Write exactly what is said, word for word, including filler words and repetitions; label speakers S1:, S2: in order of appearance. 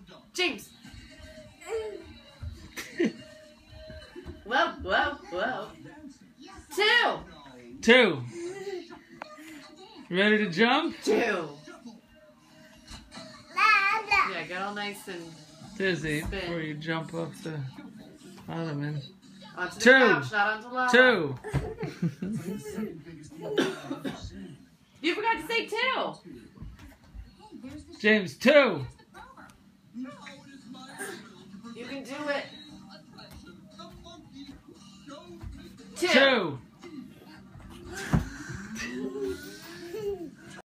S1: James. Whoa, whoa, whoa. Two.
S2: Two. Ready to jump?
S1: Two. Yeah, get all nice and
S2: dizzy
S1: spin.
S2: before you jump off the ottoman.
S1: Onto the
S2: Two.
S1: couch, not onto lava.
S2: Two.
S1: You forgot to say two.
S2: James, two.
S1: You can do it.